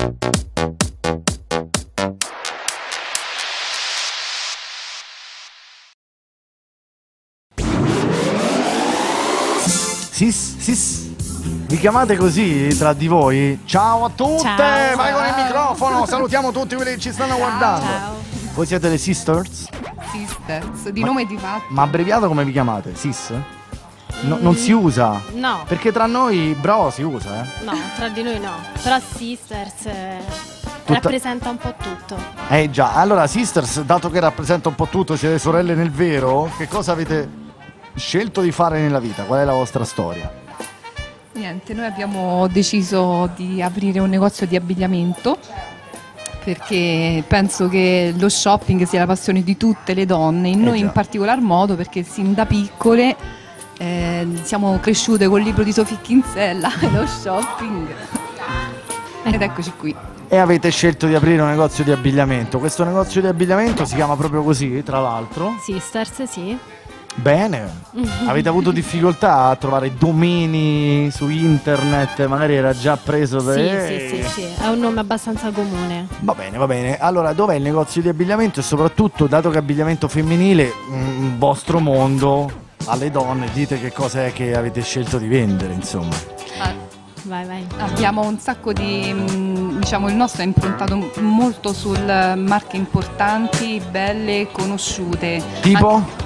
Sis, vi chiamate così tra di voi? Ciao a tutte! Ciao. Vai con il microfono, salutiamo tutti quelli che ci stanno guardando. Ciao. Voi siete le sisters? Sisters, di nome e di fatto. Ma abbreviato come vi chiamate? Sis? Non si usa? No. Perché tra noi bro si usa, No, tra di noi no. Però Sisters rappresenta un po' tutto. Già, allora sisters, dato che rappresenta un po' tutto, siete sorelle nel vero, che cosa avete scelto di fare nella vita? Qual è la vostra storia? Niente, noi abbiamo deciso di aprire un negozio di abbigliamento perché penso che lo shopping sia la passione di tutte le donne, in noi già. in particolar modo perché sin da piccole siamo cresciute col libro di Sophie Kinsella, lo shopping. Ed eccoci qui. E avete scelto di aprire un negozio di abbigliamento. Questo negozio di abbigliamento si chiama proprio così, tra l'altro. Sisters, sì. Bene. Avete avuto difficoltà a trovare domini su internet? Magari era già preso da... Sì, è un nome abbastanza comune. Va bene, va bene. Allora, dov'è il negozio di abbigliamento? E soprattutto, dato che abbigliamento femminile, un vostro mondo, alle donne, dite che cosa è che avete scelto di vendere, insomma. Vai. Abbiamo un sacco di, diciamo, il nostro è improntato molto sul marche importanti, belle, conosciute. Tipo?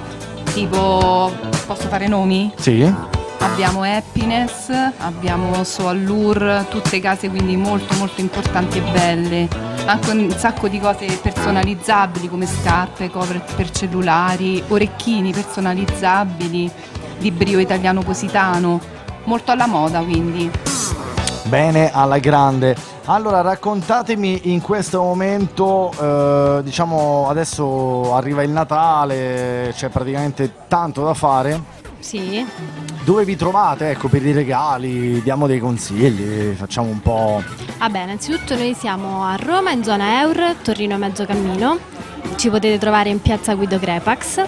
Tipo, posso fare nomi? Sì. Abbiamo Happiness, abbiamo So Allure, tutte case quindi molto molto importanti e belle. Anche un sacco di cose personalizzabili come scarpe, cover per cellulari, orecchini personalizzabili, librio italiano positano, molto alla moda quindi. Bene, alla grande. Allora, raccontatemi in questo momento, diciamo adesso arriva il Natale, c'è praticamente tanto da fare. Sì. Dove vi trovate? Ecco, per i regali, diamo dei consigli, facciamo un po'... Vabbè, innanzitutto noi siamo a Roma, in zona Eur, Torino Mezzo Cammino. Ci potete trovare in piazza Guido Crepax.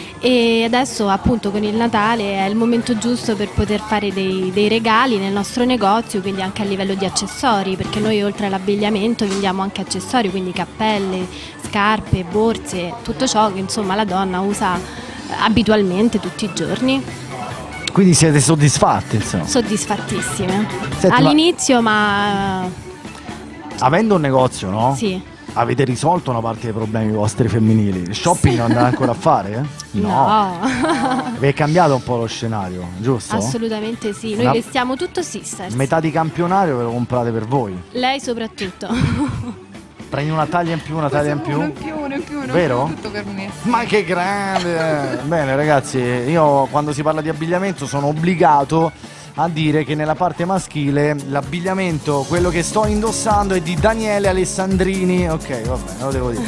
E adesso appunto con il Natale è il momento giusto per poter fare dei regali nel nostro negozio, quindi anche a livello di accessori, perché noi oltre all'abbigliamento vendiamo anche accessori, quindi cappelle, scarpe, borse, tutto ciò che insomma la donna usa abitualmente tutti i giorni. Quindi siete soddisfatti, insomma? Soddisfattissime. Senti, All'inizio, ma... Avendo un negozio, no? Sì. Avete risolto una parte dei problemi vostri femminili? Il shopping non andate ancora a fare? No. Vi è cambiato un po' lo scenario, giusto? Assolutamente sì, noi vestiamo tutto Sisters. Metà di campionario ve lo comprate per voi. Lei soprattutto. Prendi una taglia in più, una taglia in più? Uno in più, Vero? tutto per me. Ma che grande! Bene ragazzi, io quando si parla di abbigliamento sono obbligato a dire che nella parte maschile l'abbigliamento, quello che sto indossando, è di Daniele Alessandrini. Ok, va bene, lo devo dire.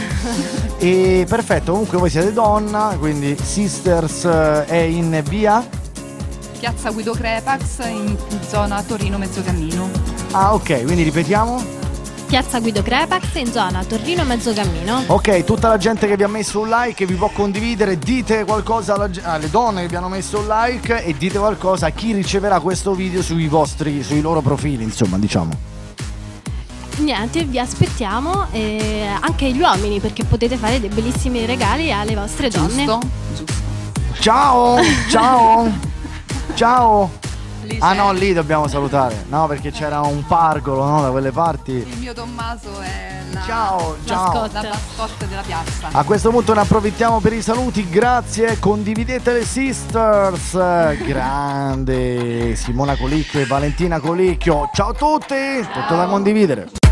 E perfetto, comunque voi siete donna, quindi Sisters è in via? Piazza Guido Crepax in zona Torino Mezzo Cammino. Ah ok, quindi ripetiamo? Piazza Guido Crepax in zona Torino Mezzo Cammino. Ok, tutta la gente che vi ha messo un like vi può condividere, dite qualcosa alle donne che vi hanno messo un like e dite qualcosa a chi riceverà questo video sui loro profili, insomma, diciamo. Niente, vi aspettiamo anche gli uomini, perché potete fare dei bellissimi regali alle vostre donne. Giusto. Ciao, ciao. Lì Ah c'è- no, lì dobbiamo salutare. No, perché c'era un pargolo, no, da quelle parti. Il mio Tommaso è Ciao. Mascotte. la mascotte della piazza. A questo punto ne approfittiamo per i saluti, grazie, condividete le Sisters, grande Simona Colicchio e Valentina Colicchio, ciao a tutti, tutto da condividere.